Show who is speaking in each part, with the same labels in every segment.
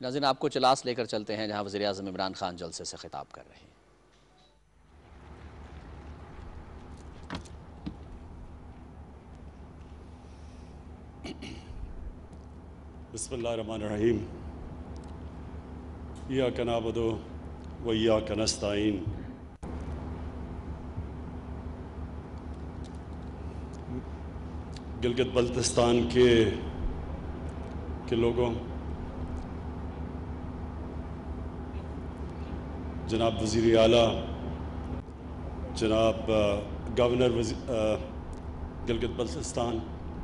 Speaker 1: ناظرین آپ کو چلاس لے کر چلتے ہیں جہاں وزیراعظم عمران خان جلسے سے خطاب کر رہے ہیں۔
Speaker 2: بسم اللہ الرحمن الرحیم ایاک نعبد و ایاک نستعین۔ گلگت بلتستان کے لوگوں، جناب وزیر اعلیٰ، جناب گورنر گلگت بلتستان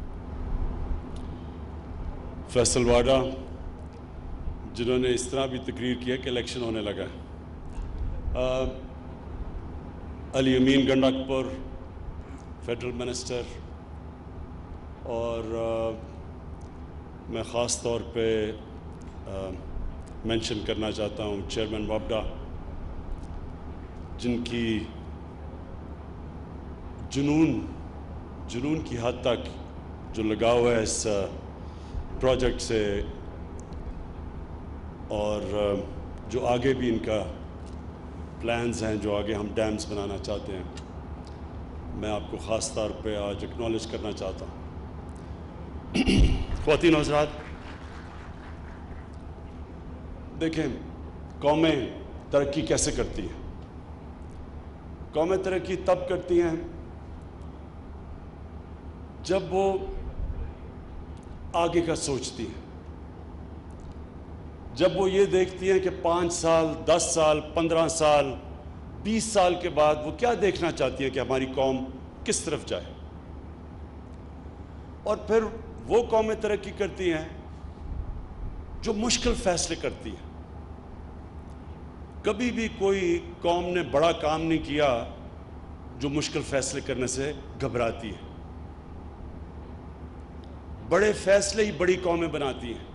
Speaker 2: فیصل واڈا، جنہوں نے اس طرح بھی تقریر کیا کہ الیکشن ہونے لگا ہے، علی امین گنڈکپور فیڈرل منسٹر، اور میں خاص طور پہ مینشن کرنا چاہتا ہوں چیئرمین وابڈا، جن کی جنون کی حد تک جو لگاؤ ہے اس پروجیکٹ سے، اور جو آگے بھی ان کا پلانز ہیں، جو آگے ہم ڈیمز بنانا چاہتے ہیں، میں آپ کو خاص طور پہ آج اکنالج کرنا چاہتا ہوں۔ خواتین و حضرات، دیکھیں قومیں ترقی کیسے کرتی ہیں۔ قومیں ترقی تب کرتی ہیں جب وہ آگے کا سوچتی ہیں، جب وہ یہ دیکھتی ہیں کہ 5 سال 10 سال 15 سال 20 سال کے بعد وہ کیا دیکھنا چاہتی ہیں کہ ہماری قوم کس طرف جائے، اور پھر وہ قومیں ترقی کرتی ہیں جو مشکل فیصلے کرتی ہیں۔ کبھی بھی کوئی قوم نے بڑا کام نہیں کیا جو مشکل فیصلے کرنے سے گھبراتی ہے۔ بڑے فیصلے ہی بڑی قومیں بناتی ہیں۔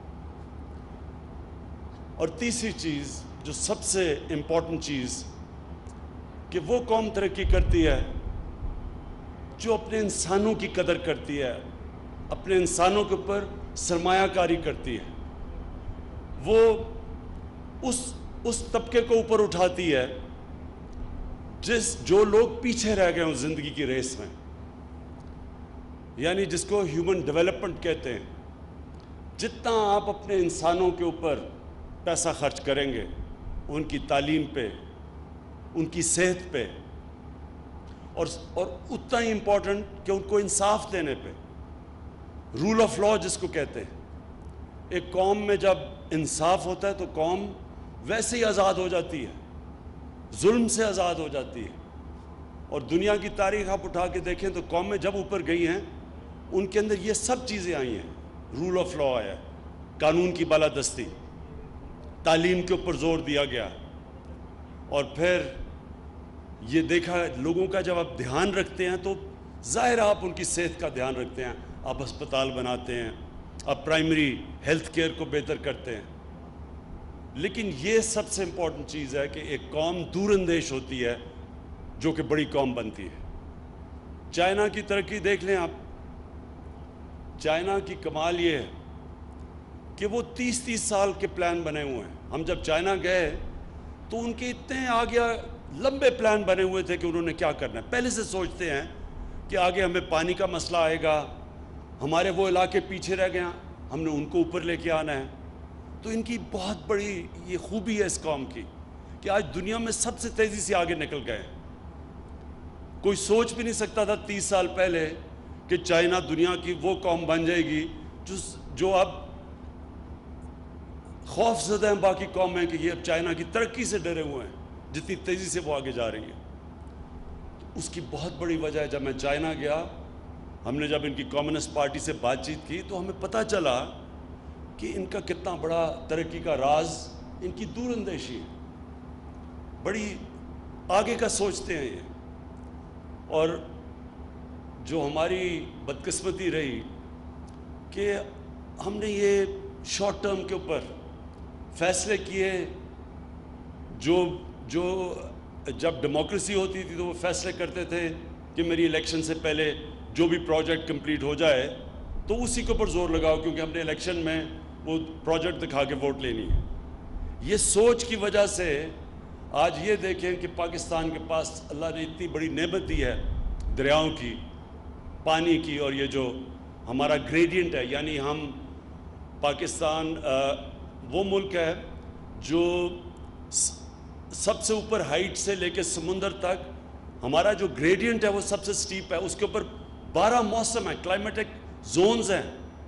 Speaker 2: اور تیسری چیز، جو سب سے امپورٹنٹ چیز، کہ وہ قوم ترقی کرتی ہے جو اپنے انسانوں کی قدر کرتی ہے، اپنے انسانوں کے اوپر سرمایہ کاری کرتی ہے، وہ اس طبقے کو اوپر اٹھاتی ہے جو لوگ پیچھے رہ گئے ہوں زندگی کی ریس میں، یعنی جس کو ہیومن ڈیولپمنٹ کہتے ہیں۔ جتنا آپ اپنے انسانوں کے اوپر پیسہ خرچ کریں گے، ان کی تعلیم پہ، ان کی صحت پہ، اور اتنا ہی امپورٹنٹ کہ ان کو انصاف دینے پہ، رول آف لا جس کو کہتے ہیں۔ ایک قوم میں جب انصاف ہوتا ہے تو قوم ویسے ہی آزاد ہو جاتی ہے، ظلم سے آزاد ہو جاتی ہے۔ اور دنیا کی تاریخ آپ اٹھا کے دیکھیں تو قومیں جب اوپر گئی ہیں ان کے اندر یہ سب چیزیں آئی ہیں۔ رول آف لا آیا، قانون کی بالادستی، تعلیم کے اوپر زور دیا گیا، اور پھر یہ دیکھا لوگوں کا جب آپ دھیان رکھتے ہیں تو ظاہر آپ ان کی صحت کا دھیان رکھتے ہیں، آپ ہسپتال بناتے ہیں، آپ پرائمری ہیلتھ کیئر کو بہتر کرتے ہیں۔ لیکن یہ سب سے امپورٹنٹ چیز ہے کہ ایک قوم دور اندیش ہوتی ہے جو کہ بڑی قوم بنتی ہے۔ چائنا کی ترقی دیکھ لیں آپ، چائنا کی کمال یہ ہے کہ وہ 30 سال کے پلان بنے ہوئے ہیں۔ ہم جب چائنا گئے تو ان کے اتنے آگے لمبے پلان بنے ہوئے تھے کہ انہوں نے کیا کرنا ہے۔ پہلے سے سوچتے ہیں کہ آگے ہمیں پانی کا مسئلہ آئے گا، ہمارے وہ علاقے پیچھے رہ گئے ہیں، ہم نے ان کو اوپر لے کے آنا ہے۔ تو ان کی بہت بڑی یہ خوبی ہے اس قوم کی کہ آج دنیا میں سب سے تیزی سے آگے نکل گئے۔ کوئی سوچ بھی نہیں سکتا تھا 30 سال پہلے کہ چائنا دنیا کی وہ قوم بن جائے گی جو اب خوف زدہ ہیں باقی قومیں کہ یہ اب چائنا کی ترقی سے ڈرے ہوئے ہیں، جتنی تیزی سے وہ آگے جا رہی ہے۔ اس کی بہت بڑی وجہ ہے، جب میں چائنا گیا، ہم نے جب ان کی کمیونسٹ پارٹی سے بات چیت کی تو ہمیں پتہ چلا کہ ان کا کتنا بڑا ترقی کا راز ان کی دور اندیشی ہے، بڑی آگے کا سوچتے ہیں یہ۔ اور جو ہماری بدقسمتی رہی کہ ہم نے یہ شارٹ ٹرم کے اوپر فیصلے کیے، جو جب ڈیموکریسی ہوتی تھی تو وہ فیصلے کرتے تھے کہ میری الیکشن سے پہلے جو بھی پروجیکٹ کمپلیٹ ہو جائے تو اسی کے اوپر زور لگاؤ، کیونکہ ہم نے الیکشن میں وہ پروجیکٹ دکھا کے ووٹ لینی ہے. یہ سوچ کی وجہ سے آج یہ دیکھیں کہ پاکستان کے پاس اللہ نے اتنی بڑی نعمت دی ہے دریاؤں کی, پانی کی, اور یہ جو ہمارا گریڈینٹ ہے, یعنی ہم پاکستان وہ ملک ہے جو سب سے اوپر ہائٹ سے لے کے سمندر تک ہمارا جو گریڈینٹ ہے وہ سب سے سٹیپ ہے. اس کے اوپر 12 موسم ہیں, کلائمیٹک زونز ہیں,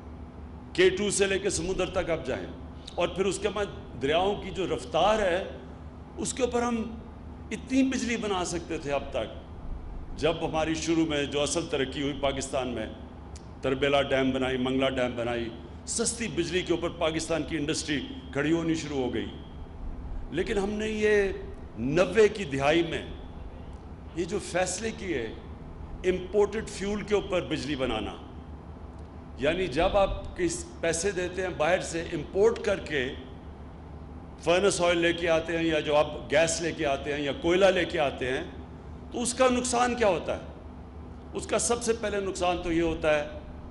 Speaker 2: K2 سے لے کے سمندر تک آپ جائیں. اور پھر اس کے بعد دریاؤں کی جو رفتار ہے اس کے اوپر ہم اتنی بجلی بنا سکتے تھے اب تک. جب ہماری شروع میں جو اصل ترقی ہوئی پاکستان میں, تربیلا ڈیم بنائی, منگلا ڈیم بنائی, سستی بجلی کے اوپر پاکستان کی انڈسٹری کھڑی ہونی شروع ہو گئی. لیکن ہم نے یہ 90 کی دہائی میں یہ جو فیصلے کیے امپورٹڈ فیول کے اوپر بجلی بنانا, یعنی جب آپ کس پیسے دیتے ہیں باہر سے امپورٹ کر کے فرنس آئل لے کے آتے ہیں, یا جو آپ گیس لے کے آتے ہیں یا کوئلہ لے کے آتے ہیں, تو اس کا نقصان کیا ہوتا ہے؟ اس کا سب سے پہلے نقصان تو یہ ہوتا ہے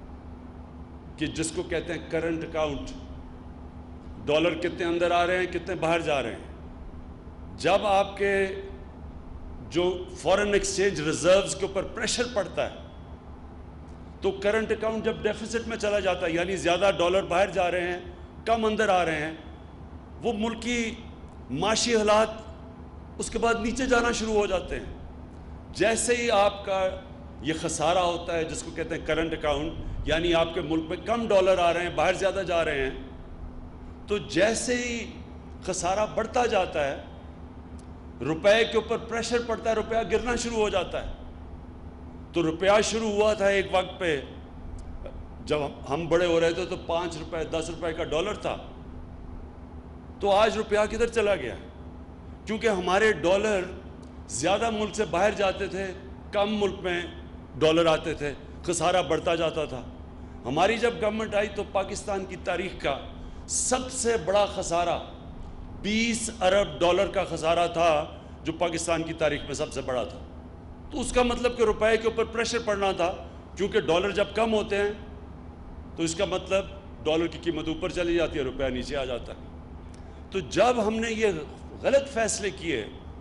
Speaker 2: کہ جس کو کہتے ہیں کرنٹ اکاؤنٹ, ڈالر کتنے اندر آ رہے ہیں, کتنے باہر جا رہے ہیں. جب آپ کے جو فارن ایکسچینج ریزروز کے اوپر پریشر پڑتا ہے تو کرنٹ اکاؤنٹ جب ڈیفیسٹ میں چلا جاتا ہے, یعنی زیادہ ڈالر باہر جا رہے ہیں, کم اندر آ رہے ہیں, وہ ملک کی معاشی حالات اس کے بعد نیچے جانا شروع ہو جاتے ہیں. جیسے ہی آپ کا یہ خسارہ ہوتا ہے جس کو کہتے ہیں کرنٹ اکاؤنٹ, یعنی آپ کے ملک میں کم ڈالر آ رہے ہیں, باہر زیادہ جا رہے ہیں, تو جیسے ہی خسارہ بڑھتا جاتا ہے روپے کے اوپر پریشر پڑتا ہے, روپیہ گرنا شروع ہو جاتا ہے. تو روپیہ شروع ہوا تھا ایک وقت پہ جب ہم بڑے ہو رہے تھے تو 5 روپے 10 روپے کا ڈالر تھا, تو آج روپیہ کدھر چلا گیا؟ کیونکہ ہمارے ڈالر زیادہ ملک سے باہر جاتے تھے, کم ملک میں ڈالر آتے تھے, خسارہ بڑھتا جاتا تھا. ہماری جب گورنمنٹ آئی تو پاکستان کی تاریخ کا سب سے بڑا خسارہ 20 ارب ڈالر کا خسارہ تھا جو پاکستان کی تاریخ میں سب سے بڑا تھا. تو اس کا مطلب کہ روپے کے اوپر پریشر پڑنا تھا, کیونکہ ڈالر جب کم ہوتے ہیں تو اس کا مطلب ڈالر کی قیمت اوپر چلی جاتی ہے, روپیہ نیچے آ جاتا ہے. تو جب ہم نے یہ غلط فیصلے کیے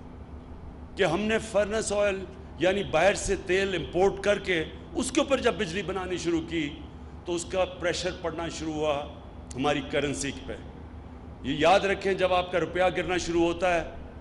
Speaker 2: کہ ہم نے فرنس آئل یعنی باہر سے تیل امپورٹ کر کے اس کے اوپر جب بجلی بنانی شروع کی تو اس کا پریشر پڑنا شروع ہوا ہماری کرنسی پہ. یہ یاد رکھیں, جب آپ کا روپیہ گرنا شروع ہوتا ہے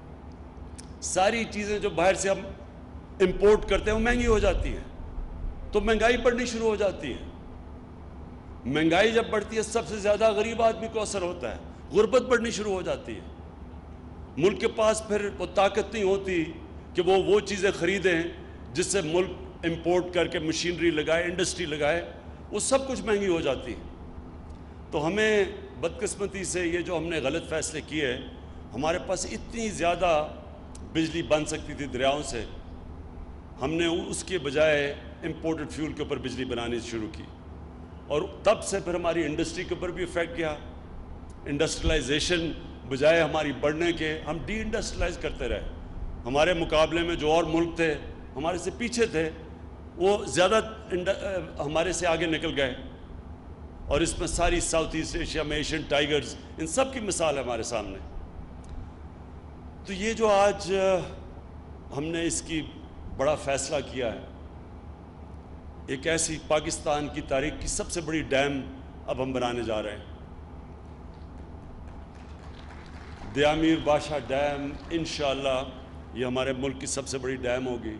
Speaker 2: ساری چیزیں جو باہر سے ہم امپورٹ کرتے ہیں وہ مہنگی ہو جاتی ہیں, تو مہنگائی بڑھنی شروع ہو جاتی ہے. مہنگائی جب بڑھتی ہے سب سے زیادہ غریب آدمی کو اثر ہوتا ہے, غربت بڑھنی شروع ہو جاتی ہے. ملک کے پاس پھر وہ طاقت نہیں ہوتی کہ وہ چیزیں خریدیں جس سے ملک امپورٹ کر کے مشینری لگائے, انڈسٹری لگائے, وہ سب کچھ مہنگی ہو جاتی ہے. تو ہمیں بدقسمتی سے یہ جو ہم نے غلط فیصلے کیے, ہمارے پاس اتنی زیادہ بجلی بن سکتی تھی دریاؤں سے, ہم نے اس کے بجائے امپورٹڈ فیول کے اوپر بجلی بنانی شروع کی. اور تب سے پھر ہماری انڈسٹری کے اوپر بھی افیکٹ کیا. انڈسٹریلائزیشن بجائے ہماری بڑھنے کے ہم ڈی انڈسٹریلائز کرتے رہے. ہمارے مقابلے میں جو اور ملک تھے ہمارے سے پیچھے تھے وہ زیادہ ہمارے سے آگے نکل گئے, اور اس میں ساری ساؤتھ ایسٹ ایشیا میں ایشین ٹائیگرز ان سب کی مثال ہے ہمارے سامنے. تو یہ جو آج ہم نے اس کی بڑا فیصلہ کیا ہے, ایک ایسی پاکستان کی تاریخ کی سب سے بڑی ڈیم اب ہم بنانے جا رہے ہیں. دیامیر بادشاہ ڈیم انشاءاللہ یہ ہمارے ملک کی سب سے بڑی ڈیم ہوگی.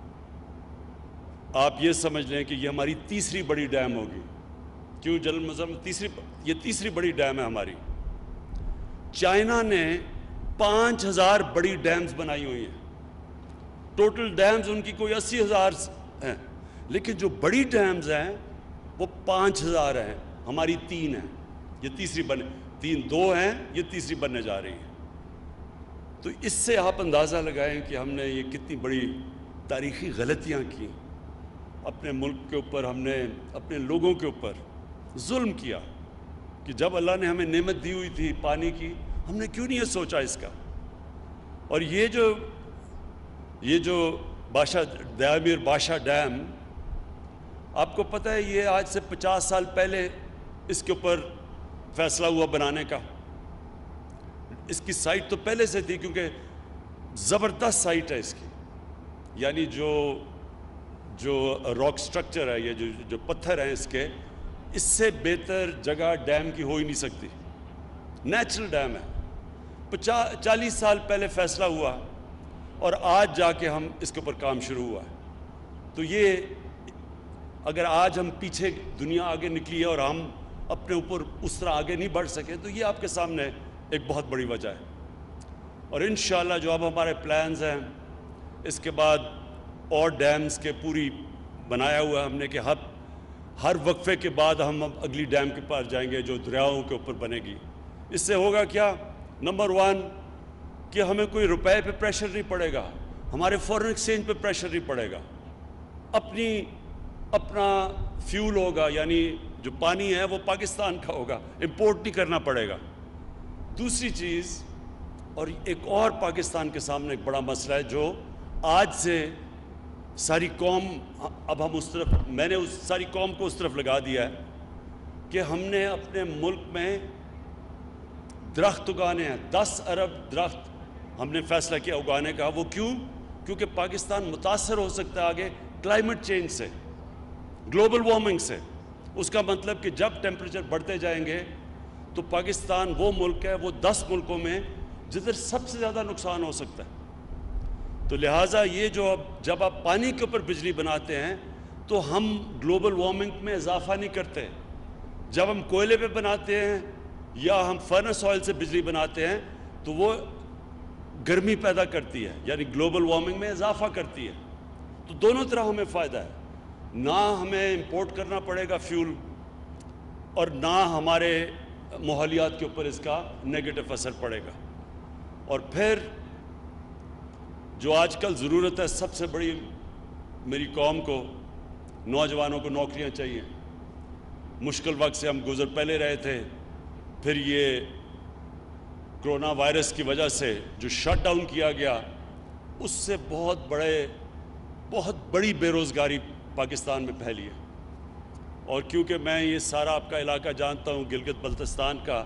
Speaker 2: آپ یہ سمجھ لیں کہ یہ ہماری تیسری بڑی ڈیم ہوگی. کیوں جنرل مظہر, یہ تیسری بڑی ڈیم ہے ہماری. چائنا نے 5000 بڑی ڈیمز بنائی ہوئی ہیں. ٹوٹل ڈیمز ان کی کوئی 80,000 ہیں, لیکن جو بڑی ڈیمز ہیں وہ 5000 ہیں. ہماری 3 ہیں, یہ تیسری دو ہیں, یہ تیسری بننے جا رہی ہیں. تو اس سے آپ اندازہ لگائیں کہ ہم نے یہ کتنی بڑی تاریخی غلطیاں کی. اپنے ملک کے اوپر ہم نے اپنے لوگوں کے اوپر ظلم کیا کہ جب اللہ نے ہمیں نعمت دی ہوئی تھی پانی کی, ہم نے کیوں نہیں یہ سوچا اس کا. اور یہ جو دیامیر بادشاہ ڈیم, آپ کو پتہ ہے یہ آج سے 50 سال پہلے اس کے اوپر فیصلہ ہوا بنانے کا. اس کی سائٹ تو پہلے سے تھی کیونکہ زبردست سائٹ ہے اس کی, یعنی جو راک سٹرکچر ہے, یہ جو پتھر ہیں اس کے, اس سے بہتر جگہ ڈیم کی ہو ہی نہیں سکتی. نیچرل ڈیم ہے. 40 سال پہلے فیصلہ ہوا اور آج جا کے ہم اس کے اوپر کام شروع ہوا ہے. تو یہ اگر آج ہم پیچھے, دنیا آگے نکلی ہے اور ہم اپنے اوپر اس طرح آگے نہیں بڑھ سکے, تو یہ آپ کے سامنے ایک بہت بڑی وجہ ہے. اور انشاءاللہ جو اب ہمارے پلانز ہیں, اس کے بعد اور ڈیمز کے پوری بنایا ہوا ہے ہم نے کہ ہر وقفے کے بعد ہم اب اگلی ڈیم کے پاس جائیں گے جو دریاؤں کے اوپر بنے گی. اس سے ہوگا کیا؟ نمبر 1 کہ ہمیں کوئی روپے پہ پریشر نہیں پڑے گا, ہمارے فورن ایکسچینج پہ پریشر نہیں پڑے گا, اپنا فیول ہوگا, یعنی جو پانی ہے وہ پاکستان کا ہوگا, امپورٹ نہیں کرنا پڑے گا. دوسری چیز, اور ایک اور پاکستان کے سامنے ایک بڑا مسئلہ ہے جو آج سے ساری قوم, اب ہم اس طرف, میں نے اس ساری قوم کو اس طرف لگا دیا ہے کہ ہم نے اپنے ملک میں درخت اگانے ہیں. 10 ارب درخت ہم نے فیصلہ کیا اگانے کا. وہ کیوں؟ کیونکہ پاکستان متاثر ہو سکتا ہے آگے کلائمیٹ چینج سے, گلوبل وارمنگ سے. اس کا مطلب کہ جب ٹیمپریچر بڑھتے جائیں گے تو پاکستان وہ ملک ہے, وہ 10 ملکوں میں جدھر سب سے زیادہ نقصان ہو سکتا ہے. تو لہٰذا یہ جب آپ پانی کے اوپر بجلی بناتے ہیں تو ہم گلوبل وارمنگ میں اضافہ نہیں کرتے. جب ہم کوئلے پہ بناتے ہیں یا ہم فرنس آئل سے بجلی بناتے ہیں تو وہ گرمی پیدا کرتی ہے, یعنی گلوبل وارمنگ میں اضافہ کرتی ہے. تو دونوں طرح ہمیں فائدہ ہے, نہ ہمیں امپورٹ کرنا پڑے گا فیول اور نہ ہمارے ماحولیات کے اوپر اس کا نیگیٹو اثر پڑے گا. اور پھر جو آج کل ضرورت ہے سب سے بڑی, میری قوم کو, نوجوانوں کو نوکریاں چاہیے. مشکل وقت سے ہم گزر پہلے رہے تھے, پھر یہ کرونا وائرس کی وجہ سے جو شٹ ڈاؤن کیا گیا اس سے بہت بڑی بے روزگاری پاکستان میں پھیلی ہے. اور کیونکہ میں یہ سارا آپ کا علاقہ جانتا ہوں, گلگت بلتستان کا,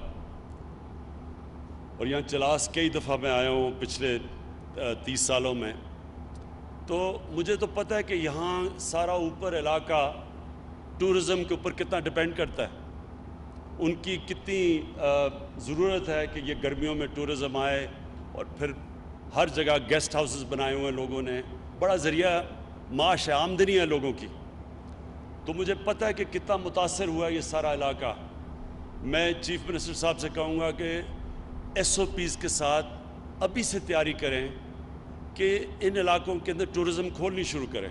Speaker 2: اور یہاں چلاس کئی دفعہ میں آیا ہوں پچھلے 30 سالوں میں, تو مجھے تو پتہ ہے کہ یہاں سارا اوپر علاقہ ٹورزم کے اوپر کتنا ڈیپینڈ کرتا ہے. ان کی کتنی ضرورت ہے کہ یہ گرمیوں میں ٹورزم آئے, اور پھر ہر جگہ گیسٹ ہاؤسز بنائے ہوئے ہیں لوگوں نے, بڑا ذریعہ معاش ہے, آمدنی ہے لوگوں کی. تو مجھے پتہ ہے کہ کتنا متاثر ہوا ہے یہ سارا علاقہ. میں چیف منسٹر صاحب سے کہوں گا کہ SOPs کے ساتھ ابھی سے تیاری کریں کہ ان علاقوں کے اندر ٹورزم کھولنی شروع کریں.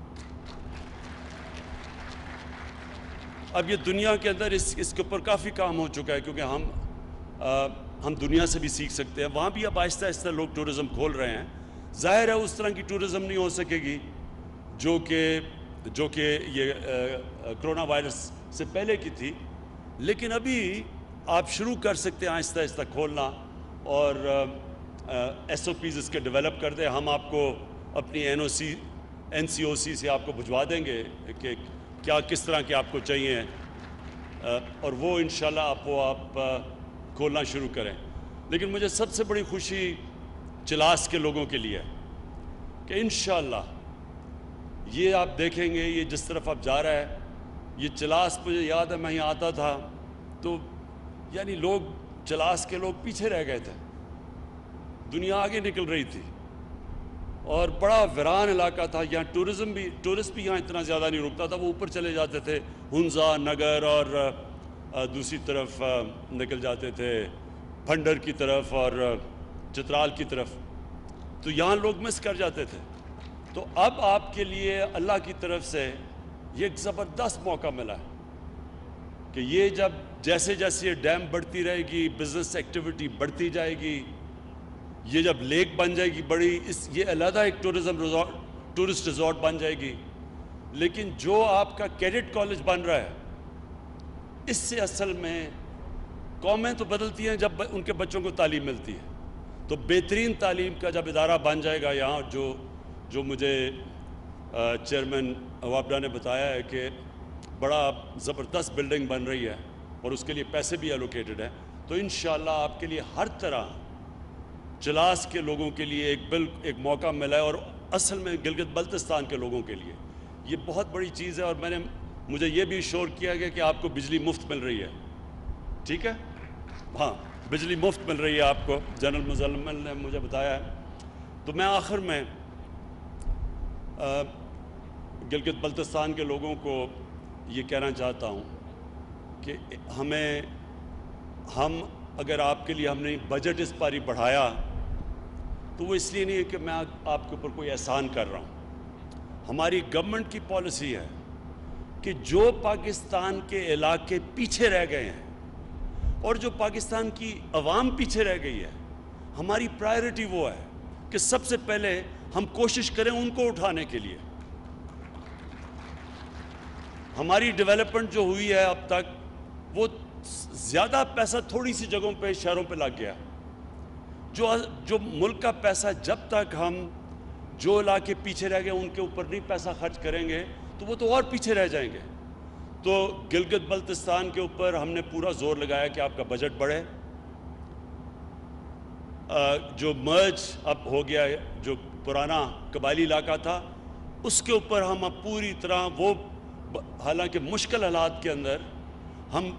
Speaker 2: اب یہ دنیا کے اندر اس کے اوپر کافی کام ہو چکا ہے, کیونکہ ہم دنیا سے بھی سیکھ سکتے ہیں. وہاں بھی اب آہستہ آہستہ لوگ ٹورزم کھول رہے ہیں. ظاہر ہے اس طرح کی ٹورزم نہیں ہو سکے گی جو کہ یہ کرونا وائرس سے پہلے کی تھی, لیکن ابھی آپ شروع کر سکتے ہیں آہستہ آہستہ کھولنا, اور SOPs اس کے ڈیولپ کر دیں. ہم آپ کو اپنی NCOC سے آپ کو بھجوا دیں گے کہ کس طرح کے آپ کو چاہیے, اور وہ انشاءاللہ آپ کھولنا شروع کریں. لیکن مجھے سب سے بڑی خوشی چلاس کے لوگوں کے لیے کہ انشاءاللہ یہ آپ دیکھیں گے, یہ جس طرف آپ جا رہا ہے, یہ چلاس مجھے یاد ہے میں یہاں آتا تھا تو یعنی چلاس کے لوگ پیچھے رہ گئے تھے, دنیا آگے نکل رہی تھی, اور بڑا ویران علاقہ تھا. یہاں ٹورسٹ بھی یہاں اتنا زیادہ نہیں رکتا تھا, وہ اوپر چلے جاتے تھے ہنزا نگر اور دوسری طرف نکل جاتے تھے پھنڈر کی طرف اور چترال کی طرف, تو یہاں لوگ مس کر جاتے تھے. تو اب آپ کے لیے اللہ کی طرف سے یہ ایک زبردست موقع ملا ہے کہ یہ جیسے یہ ڈیم بڑھتی رہے گی, بزنس ایکٹیویٹی بڑھتی جائے گی, یہ جب لیک بن جائے گی بڑی, یہ علیحدہ ایک ٹورسٹ ریزورٹ بن جائے گی. لیکن جو آپ کا کیڈٹ کالج بن رہا ہے, اس سے اصل میں قومیں تو بدلتی ہیں جب ان کے بچوں کو تعلیم ملتی ہے. تو بہترین تعلیم کا جب ادارہ بن جائے گا یہاں, جو مجھے چیئرمین عوابدہ نے بتایا ہے کہ بڑا زبردست بلڈنگ بن رہی ہے, اور اس کے لیے پیسے بھی ایلوکیٹڈ ہیں، تو انشاءاللہ آپ کے لیے ہر طرح چلاس کے لوگوں کے لیے ایک موقع ملا ہے، اور اصل میں گلگت بلتستان کے لوگوں کے لیے یہ بہت بڑی چیز ہے۔ اور مجھے یہ بھی شور کیا گیا کہ آپ کو بجلی مفت مل رہی ہے، ٹھیک ہے؟ ہاں، بجلی مفت مل رہی ہے آپ کو، جنرل مزمل نے مجھے بتایا ہے۔ تو میں آخر میں گلگت بلتستان کے لوگوں کو یہ کہنا چاہتا ہوں کہ ہم اگر آپ کے لیے ہم نے بجٹ اس پاری بڑھایا تو وہ اس لیے نہیں ہے کہ میں آپ کے اوپر کوئی احسان کر رہا ہوں۔ ہماری گورنمنٹ کی پالیسی ہے کہ جو پاکستان کے علاقے پیچھے رہ گئے ہیں اور جو پاکستان کی عوام پیچھے رہ گئی ہے، ہماری پرائیورٹی وہ ہے کہ سب سے پہلے ہم کوشش کریں ان کو اٹھانے کے لیے۔ ہماری ڈیولپمنٹ جو ہوئی ہے اب تک، وہ زیادہ پیسہ تھوڑی سی جگہوں پہ، شہروں پہ لگ گیا۔ جو ملک کا پیسہ جب تک ہم جو علاقے پیچھے رہ گئے ان کے اوپر نہیں پیسہ خرچ کریں گے تو وہ تو اور پیچھے رہ جائیں گے۔ تو گلگت بلتستان کے اوپر ہم نے پورا زور لگایا کہ آپ کا بجٹ بڑھے۔ جو مرج اب ہو گیا ہے، جو پرانا قبائلی علاقہ تھا، اس کے اوپر ہم اب پوری طرح وہ، حالانکہ مشکل حالات کے اندر ہم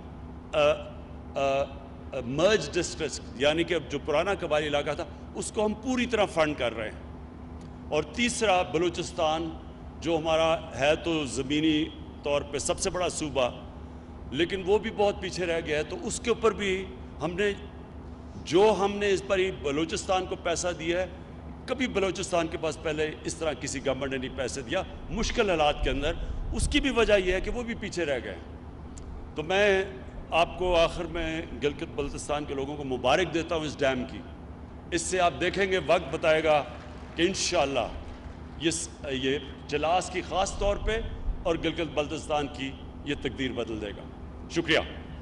Speaker 2: مرج ڈسٹرکٹ، یعنی کہ جو پرانا قبائلی علاقہ تھا اس کو ہم پوری طرح فنڈ کر رہے ہیں۔ اور تیسرا بلوچستان، جو ہمارا ہے تو زمینی طور پہ سب سے بڑا صوبہ، لیکن وہ بھی بہت پیچھے رہ گیا ہے، تو اس کے اوپر بھی ہم نے اس پر ہی بلوچستان کو پیسہ دیا ہے۔ کبھی بلوچستان کے پاس پہلے اس طرح کسی گورنمنٹ نے نہیں پیسے دیا مشکل حالات کے اندر۔ اس کی بھی وجہ یہ ہے کہ وہ بھی پیچھے رہ گئے۔ تو میں آپ کو آخر میں گلگت بلتستان کے لوگوں کو مبارک دیتا ہوں اس ڈیم کی۔ اس سے آپ دیکھیں گے، وقت بتائے گا کہ انشاءاللہ یہ چلاس کی خاص طور پہ اور گلگت بلتستان کی یہ تقدیر بدل دے گا۔ شکریہ۔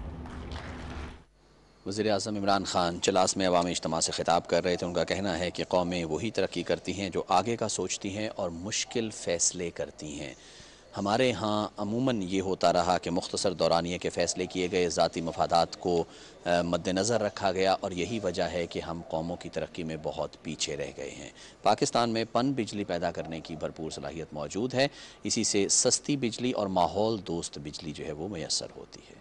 Speaker 1: وزیراعظم عمران خان چلاس میں عوامی اجتماع سے خطاب کر رہے تھے۔ ان کا کہنا ہے کہ قومیں وہی ترقی کرتی ہیں جو آگے کا سوچتی ہیں اور مشکل فیصلے کرتی ہیں۔ ہمارے ہاں عموماً یہ ہوتا رہا کہ مختصر دورانیے کے فیصلے کیے گئے، ذاتی مفادات کو مد نظر رکھا گیا، اور یہی وجہ ہے کہ ہم قوموں کی ترقی میں بہت پیچھے رہ گئے ہیں۔ پاکستان میں پن بجلی پیدا کرنے کی بھرپور صلاحیت موجود ہے، اسی سے سستی بجلی اور ماحول دوست بجلی جو ہے وہ میسر ہوتی ہے۔